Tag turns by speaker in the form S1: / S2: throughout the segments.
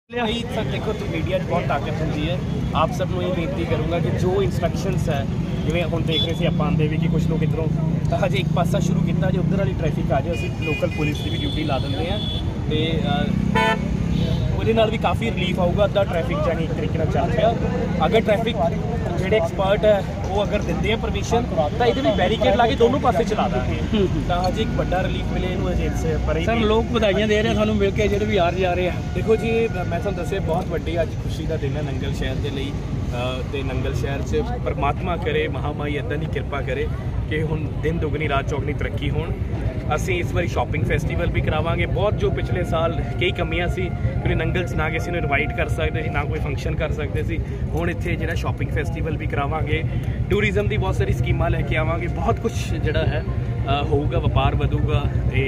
S1: देखो तो मीडिया बहुत ताकत होंगी है। आप सब ये बेनती करूँगा कि जो इंस्ट्रक्शनस है जिवें हम देख रहे थे आप आते भी कि कुछ लोग इधरों तो हजे एक पासा शुरू किया जो उधर वाली ट्रैफिक आ जाए असीं लोकल पुलिस की भी ड्यूटी ला देंगे हैं तो ਉਹਦੇ ਨਾਲ भी काफ़ी रिलीफ आऊगा। अद्धा ट्रैफिक जानी एक तरीके चल रहा। अगर ट्रैफिक ਜਿਹੜੇ एक्सपर्ट है वो अगर देंगे हैं परमिशन तो ये भी बैरीकेड ला के दोनों पासे चला देंगे तो हजे एक बड़ा रिलीफ मिले इनू अजे पर सर लोग बधाइयां दे रहे हैं सानू मिल के ਜਿਹੜੇ भी आ रहे हैं। देखो जी मैं तुहानू दस्सिया बहुत वड्डी अज खुशी का दिन है नंगल शहर के लिए ते नंगल शहर च परमात्मा करे महामाई इदां दी किरपा करे कि हुण दिन दुगनी रात चौगनी तरक्की होण। ਅਸੀਂ इस बारी शॉपिंग फैसटीवल भी करावांगे। बहुत जो पिछले साल कई कमियां सी क्योंकि नंगल च ना किसी ने इनवाइट कर सकते सी ना कोई फंक्शन कर सकते सी। हुण इत्थे जिहड़ा शॉपिंग फैसटीवल भी करावांगे, टूरिज्म की बहुत सारी स्कीमां लैके आवांगे, बहुत कुछ जिहड़ा है होऊगा, व्यापार वधूगा ते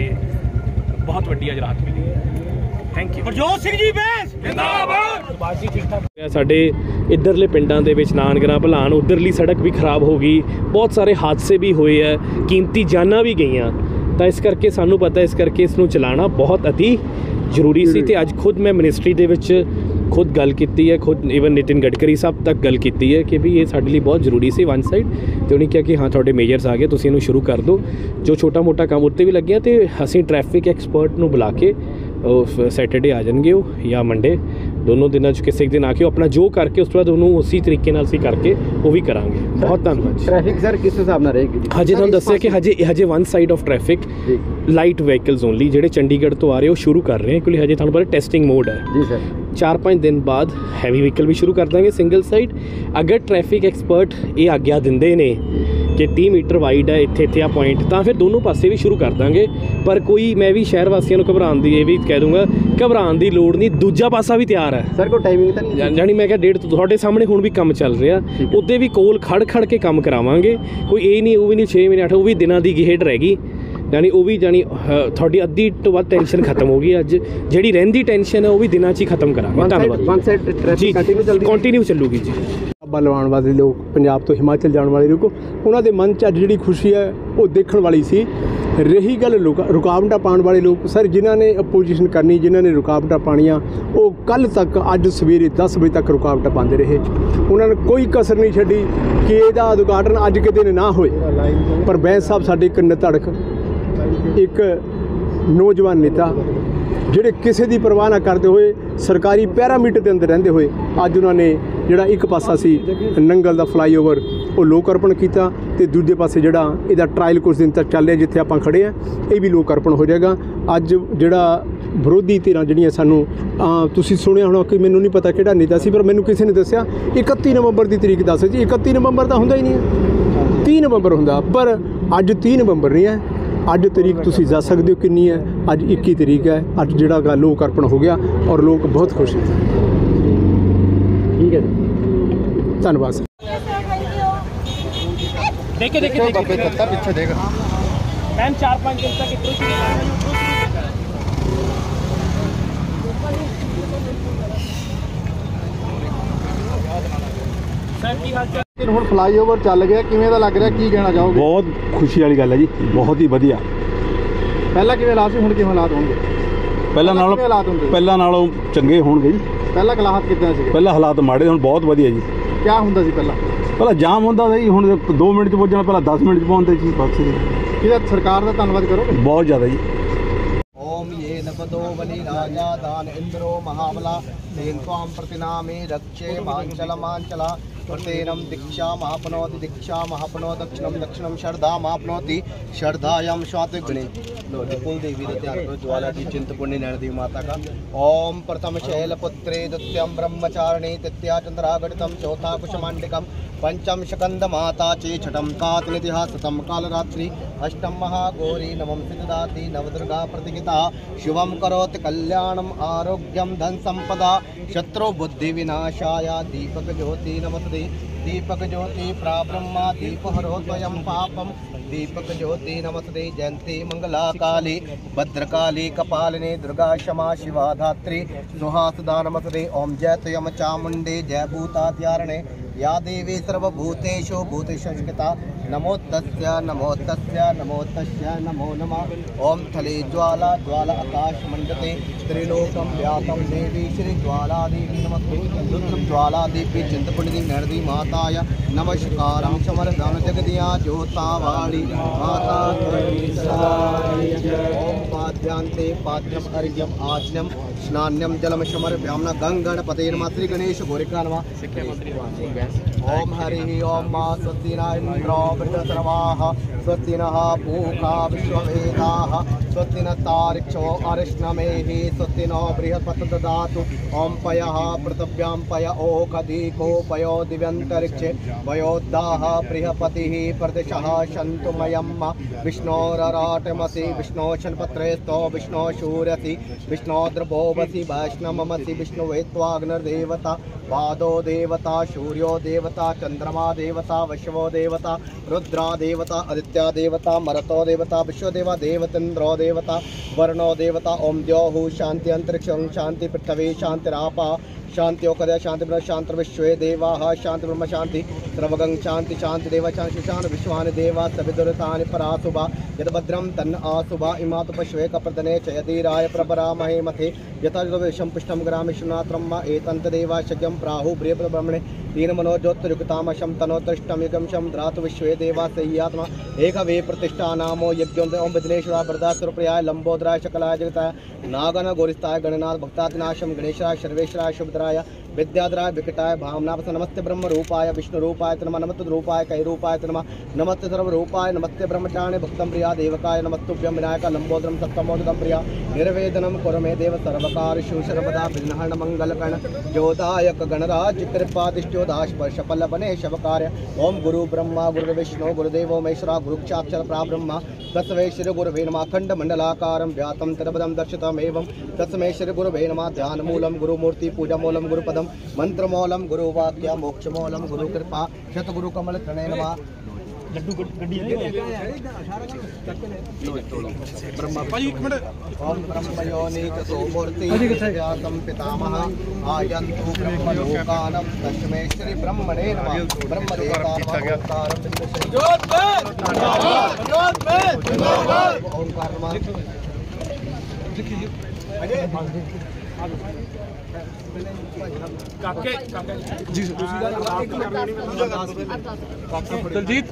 S1: बहुत वड्डी अज रात मिली। Thank you. प्रजोत सिंह जी बैस जिंदाबाद। बाजी ठीक ठाक साडे इधरले पिंडां दे विच नानगरा भलान उधरली सड़क भी खराब हो गई, बहुत सारे हादसे भी होए है, कीमती जानां भी गईयां तो इस करके सानू पता इस करके इसनू चलाना बहुत अति जरूरी सी। ते अज खुद मैं मिनिस्ट्री दे विच खुद गल की है, खुद इवन नितिन गडकरी साहब तक गल की है कि भी ये साडे लिए बहुत जरूरी सी वन साइड। तो उन्हें कहा कि हाँ थोड़े मेजर्स आ गए तुसीं इहनू शुरू कर दो। जो छोटा मोटा काम उत्ते भी लगे तो असीं ट्रैफिक एक्सपर्ट नू बुला के सैटरडे आ जाएंगे या मंडे दोनों दिनों किसी दिन आके अपना जो करके उस बाद उन्होंने उसी तरीके नाल असीं करके वो भी करांगे। बहुत धन्यवाद। ट्रैफिक सर किस हिसाब नाल रहेगी? हजे तुहानूं दस्सिया कि हजे one side of traffic light vehicles only जिहड़े चंडीगढ़ तो आ रहे हो शुरू कर रहे हैं क्योंकि हजे तुहानूं पता टेस्टिंग मोड है जी सर। 4-5 दिन बाद हैवी व्हीकल भी शुरू कर देंगे सिंगल साइड। अगर ट्रैफिक एक्सपर्ट ये आग्ञा दिंदे ने कि 30 मीटर वाइड है इत्थे आ पॉइंट तो फिर दोनों पासे भी शुरू कर देंगे। पर कोई मैं भी शहर वासियों को घबराने की ये भी कह दूँगा घबराने की लोड़ नहीं, दूजा पासा भी तैयार है सर। कोई टाइमिंग तो नहीं जानी मैं क्या 1.5 थोड़े सामने हुण भी काम चल रहा उत्ते भी कोल खड़ खड़ के काम करावांगे। कोई ये नहीं वो भी नहीं 6 महीने 8 वो भी दिनों की गेड़ रहेगी यानी वो भी जानी थोड़ी अद्धी तो वध टेंशन खत्म होगी। अज जी रहिंदी टेंशन है वो भी दिनों च ही खत्म करांगे। धन्यवाद जी। कंटिन्यू चलूगी जी।
S2: बलवान वाले लोग पंजाब तो हिमाचल जाने वाले लोग उन्होंने मन च जी खुशी है वो देखने वाली सी। रही गल रुकावटा पाने वाले लोग सर जिन्होंने अपोजिशन करनी जिन्होंने रुकावटा पानिया वो कल तक अज सवेरे 10 बजे तक रुकावटा पाते रहे। उन्होंने कोई कसर नहीं छड़ी कि यदा उद्घाटन अज के दिन ना होए। पर बैंस साहब साडे एक धड़क एक नौजवान नेता ਜਿਹੜੇ ਕਿਸੇ ਦੀ परवाह ना करते हुए सरकारी पैरामीटर के अंदर रहते हुए अज उन्होंने जोड़ा एक पासा सी नंगल का फ्लाईओवर वो लोकार्पण किया तो दूजे पासे जोड़ा इसका ट्रायल कुछ दिन तक चल रहा जिथे आप खड़े हैं ये भी लोकार्पण हो जाएगा। अज जोड़ा विरोधी धिरां जिहड़ियां सानू तुसीं सुनिया होना कि मैनूं नहीं पता किहड़ा नेता सी पर मैनूं किसी ने दस्सिया 31 नवंबर की तरीक दस जी। 31 नवंबर तो हुंदा ही नहीं है, 30 नवंबर हुंदा पर अज 30 नवंबर नहीं है। अज तरीक तुसीं दस सकते हो कितनी है? अज 21 तरीक है। अज जोड़ा लोकार्पण हो गया और लोग बहुत खुश हैं। ठीक है धन्यवाद सर।
S1: देखे पीछे देख मैम 4-5 दिन तक
S3: ਹੁਣ ਫਲਾਈਓਵਰ ਚੱਲ ਗਿਆ ਕਿਵੇਂ ਦਾ ਲੱਗ ਰਿਹਾ ਕੀ ਕਹਿਣਾ ਚਾਹੋਗੇ?
S2: ਬਹੁਤ ਖੁਸ਼ੀ ਵਾਲੀ ਗੱਲ ਹੈ ਜੀ, ਬਹੁਤ ਹੀ ਵਧੀਆ।
S3: ਪਹਿਲਾਂ ਕਿਵੇਂ ਹਾਲਾਤ ਸੀ ਹੁਣ ਕਿਵੇਂ ਹਾਲਾਤ ਹੋਣਗੇ?
S2: ਪਹਿਲਾਂ ਨਾਲੋਂ ਚੰਗੇ ਹੋਣਗੇ ਜੀ।
S3: ਪਹਿਲਾਂ ਹਾਲਾਤ ਕਿੱਦਾਂ ਸੀ?
S2: ਪਹਿਲਾਂ ਹਾਲਾਤ ਮਾੜੇ ਹੁਣ ਬਹੁਤ ਵਧੀਆ ਜੀ।
S3: ਕੀ ਹੁੰਦਾ ਸੀ ਪਹਿਲਾਂ
S2: ਜਾਮ ਹੁੰਦਾ ਸੀ ਹੁਣ 2 ਮਿੰਟ 'ਚ ਪਹੁੰਚਣਾ ਪਹਿਲਾਂ 10 ਮਿੰਟ 'ਚ ਪਹੁੰਚਦੇ ਜੀ ਬਸ।
S3: ਇਹਦਾ ਸਰਕਾਰ ਦਾ ਧੰਨਵਾਦ ਕਰੋਗੇ?
S2: ਬਹੁਤ ਜ਼ਿਆਦਾ ਜੀ।
S4: ओम ये नपदो बलि राजा दान इंद्रो महाबला तेन त्वां प्रतिनामे रक्षे मांचला प्रतेनम दीक्षा महापनोति दक्षिणम शरदा महापनोति शरदायां स्वाति गुणे कुल देवी ध्यान करो ज्वाला जी चिंतपुण्य नैन देवी माता का। ओम प्रथम शैलपुत्रे द्वितीयं ब्रह्मचारिणी तृतीया चंद्रागणितम चौथा कुशमांडिकम पंचम शकंद माता चे छठम कातनितिहा शतम कालरात्रि अष्टम महागौरी नवम सिद्धाति नवदुर्गा प्रतिगिता शुभम करोति कल्याणम आरोग्यम धन संपदा शत्रु बुद्धि विनाशाय दीपक ज्योति नमस्ते दीपक ज्योति प्राब्रह्मा दीप हरो स्वयं पापम दीपक ज्योति नमस्ते जयंती मंगला काली भद्रकाली कपालिनी दुर्गा क्षमा शिवा धात्री सुहासदा नमस्ते ओम जय त्वयं चामुंडे जय भूतात्यारणे या देवी सर्वभूतेषु भूतेषु संस्कृता नमो तस्य नमो तस्य नमो तस्य नमो नमः। ओम थले ज्वाला ज्वाला आकाश मंडते त्रिलोकम व्यापम देवी श्री ज्वाला देवी नमस्ते। रुद्र ज्वाला देवी चिंतपुंडी नरदी माताय नमस्कारं समर्पयामि। जगदिया ज्योतावाणी माता ओम पाद्यांते पाद्यम अर्घ्यम आचनम स्नान्यम जलम समर्पयामि। गंगणपते नमः। श्री गणेश गोरिका नमः। ओम हरि ओम मा स्वस्ति न इंद्रो वृद्धसर्वाः स्वस्ति नः पूषा विश्ववेदाः स्वस्ति न तार्क्ष्यो अरिष्णमेहि स्वस्ति नो बृहस्पति ददातु। ओम पयः पृथिव्यां पय ओकदीको पयो दिव्यन्तरिक्षे पयोद्दाः बृहस्पतिः प्रदिशः शन्तुमयं विष्णोरराटमसि विष्णोशनपत्रे स्तो विष्णो शूरसि विष्णोद्रभोवसि वैष्णवमसि विष्णुवे त्वाग्निर्देवता पादो देवता सूर्यो देवता चंद्रमा देवता वैश्वो देवता रुद्रा देवता आदित्य देवता मरुतो देवता विश्वदेवा देवतेन्द्रो देवता वर्णो देवता। ओम द्यौः शांति अंतरिक्षं शांति पृथ्वी शांतिरापा शांति ओकदय शांति ब्रह्म शांति विश्वे देवाः शांति ब्रह्म शांति सर्वगं शांति शांति देव शांति शांति विश्वानि देवा सविदुरतानि पराशुभा यद्भद्रं तन्न आशुभा इमा तु पश्वे कप्रदने च यदीराय प्रपरामहे मथे यथा विषम पुष्टं ग्रामेशुनात्रम एतंत देवा शक्यं प्राहु प्रिय ब्रह्मणे तीन मनोज्योतिरुक्तामशं तनोतृष्टं युगं शं द्रातु विश्वे देवा सय्यात्मा एक वे प्रतिष्ठा नामो यज्ञों ओम विघ्नेश्वराय वरदासुरप्रियाय लंबोदराय शकलाय जगताय नागन गौरिस्ताय गणनाथ भक्तातिनाशं गणेशाय सर्वेश्वराय शुभद्राय विद्याधराय विकटाय भावनापस। नमस्ते ब्रह्म रूपाय विष्णु रूपाय नमः। नमस्ते रूपाय कई रूपाय नमः। नमस्ते सर्व रूपाय नमस्ते ब्रह्मचारिणे भक्तं प्रिया देवकाय नमस्तुभ्यं विनायक लंबोदरं सत्तमोदकं प्रिया निर्वेदनं कुरु मे देव सर्वकारषु सर्वदा विघ्नहरण मंगलकर्ण ज्योदायक गणराज कृपादिष्टो दास्पर्श पल्लवने शवकार्य। ओम गुरु ब्रह्मा गुरु विष्णु गुरुदेवो महेश्वरा गुरुक्षाक्षर प्राब्रह्म तस्मै श्री गुरुवे नमः। खंड मंडलाकारं व्यातं तदपदं दर्शितमेवं तस्मै श्री गुरुवे नमः। ध्यानमूलं गुरुमूर्ति पूजामूलं गुरुपदं मंत्रमूलं गुरुवाक्य मोक्षमूलं गुरुकृपा शतगुरु कमल तृणे नमः। ओम ब्रह्मयोनिकतो मूर्ति व्यासं पितामहः आयन्तु ब्रह्मलोकानं तस्मै श्री ब्रह्मणे नमः। ब्रह्मदेवतावतारं ओंकार
S1: काके जी दलजीत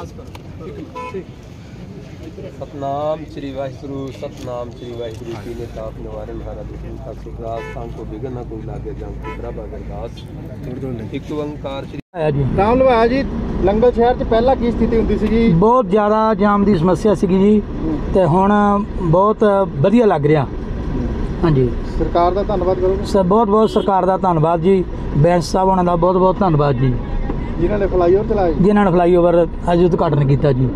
S5: सतनाम श्री वाहिगुरु सतनाम श्री वाहिगुरु जी ने ताप निवारण हरा दुख का सुखराज सांग को बिगन ना कोई लागे जाम प्रभा अरदास एक ओंकार श्री
S3: ਰਾਮ ਲਵਾਇਆ ਜੀ। ਲੰਗਰ ਸ਼ਹਿਰ 'ਚ ਪਹਿਲਾਂ ਕੀ ਸਥਿਤੀ ਹੁੰਦੀ ਸੀ ਜੀ?
S6: ਬਹੁਤ ਜ਼ਿਆਦਾ ਜਾਮ ਦੀ ਸਮੱਸਿਆ ਸੀਗੀ ਜੀ ਤੇ ਹੁਣ ਬਹੁਤ ਵਧੀਆ ਲੱਗ ਰਿਹਾ। ਹਾਂਜੀ
S3: ਸਰਕਾਰ ਦਾ ਧੰਨਵਾਦ ਕਰੋਗੇ?
S6: ਸਰ ਬਹੁਤ ਬਹੁਤ ਸਰਕਾਰ ਦਾ ਧੰਨਵਾਦ ਜੀ। ਬੈਂਸ ਸਾਹਿਬ ਉਹਨਾਂ ਦਾ ਬਹੁਤ ਬਹੁਤ ਧੰਨਵਾਦ ਜੀ
S3: ਜਿਨ੍ਹਾਂ ਨੇ ਫਲਾਈਓਵਰ ਚਲਾਇਆ,
S6: ਜਿਨ੍ਹਾਂ ਨੇ ਫਲਾਈਓਵਰ ਅੱਜ ਉਦਘਾਟਨ ਕੀਤਾ ਜੀ।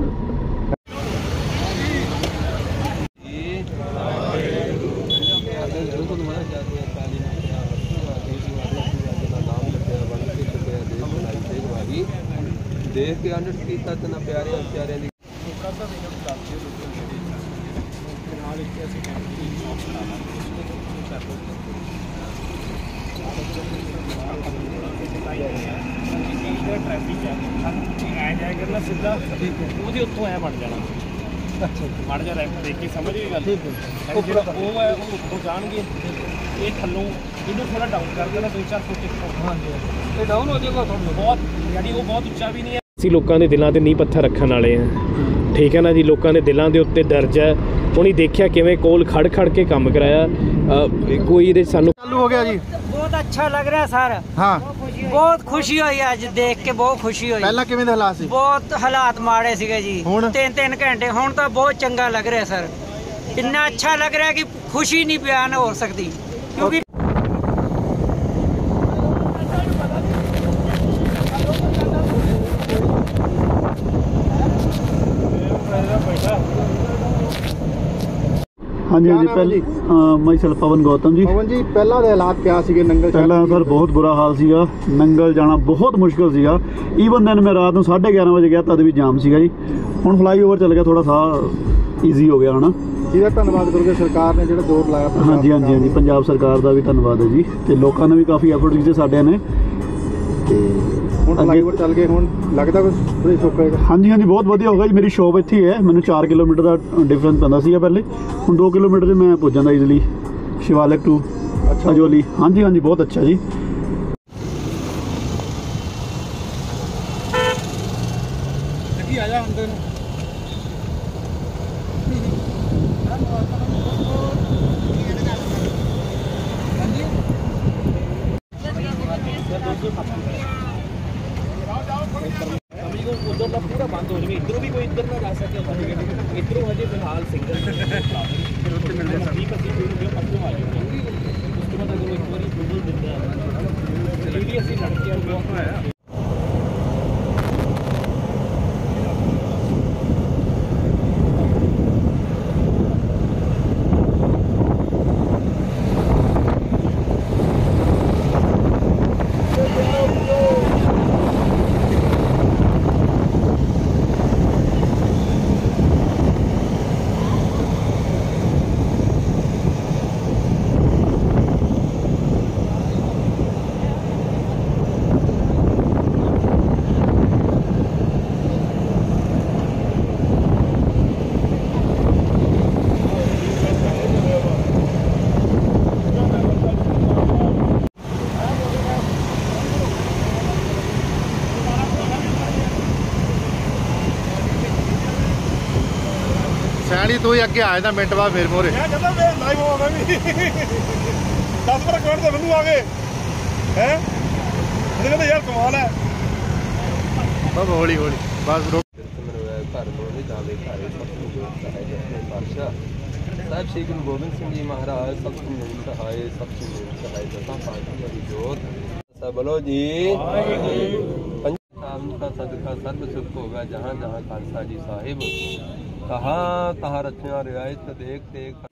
S5: देख के अनट कीता ते ना प्यारे प्यारे दी
S1: ट्रैफिक है जाया करना सीधा ਉਹਦੇ ਉੱਤੋਂ ਐ ਬਣ ਜਾਣਾ। ਅੱਛਾ ਮੜ ਜਾ ਰੈਂਪ ਦੇਖ ਕੇ ਸਮਝ ਗਈ ਗੱਲ। ਉਹ ਹੈ ਉਹ ਉੱਤੋਂ ਜਾਣਗੇ ਇਹ ਥੱਲੋਂ ਇਹਨੂੰ ਥੋੜਾ ਡਾਊਨ ਕਰ ਦੇਣਾ 2-4 ਫੁੱਟ ਇੱਥੋਂ। ਹਾਂਜੀ ਇਹ ਡਾਊਨ ਹੋ ਜਾਏਗਾ ਤੁਹਾਨੂੰ ਬਹੁਤ ਯਾਨੀ ਉਹ ਬਹੁਤ ਉੱਚਾ ਵੀ ਨਹੀਂ ਹੈ। ਅਸੀਂ ਲੋਕਾਂ ਦੇ ਦਿਲਾਂ ਤੇ ਨੀਂਹ ਪੱਥਰ ਰੱਖਣ ਵਾਲੇ ਆ, ਠੀਕ ਹੈ ਨਾ ਜੀ। ਲੋਕਾਂ ਦੇ ਦਿਲਾਂ ਦੇ ਉੱਤੇ ਦਰਜ ਹੈ। ਉਹਨੇ ਦੇਖਿਆ ਕਿਵੇਂ ਕੋਲ ਖੜ ਖੜ ਕੇ ਕੰਮ ਕਰਾਇਆ ਕੋਈ ਇਹਦੇ ਸਾਨੂੰ
S3: ਚਾਲੂ ਹੋ ਗਿਆ ਜੀ।
S7: बहुत अच्छा लग रहा है सर।
S3: हाँ
S7: बहुत खुशी हुई आज देख के, बहुत खुशी हुई।
S3: पहला किवें दे हालात सी?
S7: बहुत हालात माड़े सीगे जी।
S3: हुण
S7: 3-3 घंटे हुण तो बहुत चंगा लग रहा है सर। इतना अच्छा लग रहा है कि खुशी नहीं बयान हो सकती क्योंकि
S8: हाँ जी हाँ जी पहले मैं सर पवन गौतम जी।
S3: पवन जी पहला दे हालात क्या सीगे नंगल?
S8: पहला सर बहुत बुरा हाल सीगा, नंगल जाना बहुत मुश्किल सीगा। ईवन दिन मैं रात को 11:30 बजे गया तद भी जाम सीगा जी। हुण फ्लाईओवर चल गया, थोड़ा सा ईजी हो गया है।
S3: ਜਿਹਦਾ ਧੰਨਵਾਦ ਕਰੋਗੇ ਸਰਕਾਰ ਨੇ ਜਿਹੜਾ ਜ਼ੋਰ ਲਾਇਆ?
S8: हाँ जी हाँ जी हाँ जी ਪੰਜਾਬ ਸਰਕਾਰ ਦਾ ਵੀ ਧੰਨਵਾਦ ਹੈ ਜੀ। ਤੇ ਲੋਕਾਂ ਨੇ ਵੀ ਕਾਫੀ ਐਫਰਟ ਕੀਤੇ ਸਾਡੇ ਨੇ। ਤੇ
S3: ਹੁਣ ਫਲਾਈਓਵਰ ਚੱਲ ਗਏ, ਹੁਣ ਲੱਗਦਾ ਕੁਝ ਥੋੜੀ ਸੁੱਖ ਹੋਏਗਾ।
S8: ਹਾਂਜੀ ਹਾਂਜੀ ਬਹੁਤ ਵਧੀਆ ਹੋ ਗਿਆ ਜੀ। ਮੇਰੀ ਸ਼ੋਪ ਇੱਥੇ ਹੀ ਹੈ, ਮੈਨੂੰ 4 ਕਿਲੋਮੀਟਰ ਦਾ ਡਿਫਰੈਂਸ ਪੈਂਦਾ ਸੀਗਾ ਪਹਿਲੇ, ਹੁਣ 2 ਕਿਲੋਮੀਟਰ 'ਚ ਮੈਂ ਪੁੱਜ ਜਾਂਦਾ ਈਜ਼ਲੀ ਸ਼ਿਵਾਲਿਕ ਟੂ ਅਜੋਲੀ। ਹਾਂਜੀ ਹਾਂਜੀ ਬਹੁਤ ਅੱਛਾ ਜੀ।
S1: उधर पूरा बंद हो जाए, इधरों भी कोई इधर ना जा सके, इधरों हजे फिलहाल सिंगल फिर उत्ते मिलते हैं ठीक है वीडियो पक्के आ जाएगी। उसके बाद अगर एक बार गूगल दिंदा है चलो भी असं लड़के बहुत है।
S3: ਸੈਣੀ ਤੂੰ ਹੀ ਅੱਗੇ ਆ ਜਾਂਦਾ ਮਿੰਟ ਬਾਅਦ ਮੇਰੇ ਮੋਰੇ
S9: ਮੈਂ ਕਹਿੰਦਾ ਮੈਂ ਲਾਈਵ ਹੋਵਾਂ ਮੈਂ ਵੀ 10 ਪਰ ਕਮੈਂਟ ਤਾਂ ਮੈਨੂੰ ਆ ਗਏ ਹੈ ਉਹਨੇ ਕਹਿੰਦਾ ਯਾਰ ਕਮਾਲ ਹੈ।
S3: ਬਸ ਹੌਲੀ ਹੌਲੀ ਬਸ ਰੁਕ।
S5: ਘਰ ਬੋਲੇ ਜਾਵੇ ਘਰ ਸਾਹਿਬ ਸ਼੍ਰੀ ਗੁਰੂ ਗੋਬਿੰਦ ਸਿੰਘ ਜੀ ਮਹਾਰਾਜ ਸਭ ਤੋਂ ਮਿਹਰ ਸਹਾਏ ਸਭ ਤੋਂ ਮਿਹਰ ਸਹਾਏ ਦਸਾਂ ਪਾਤਸ਼ਾਹਾਂ ਦੀ ਜੋਤ ਸਭ ਬੋਲੋ ਜੀ पंजाब का सदका सर्व सुख होगा जहाँ जहाँ खालसा जी साहिब कहाँ कहाँ रचना रियायत देख देख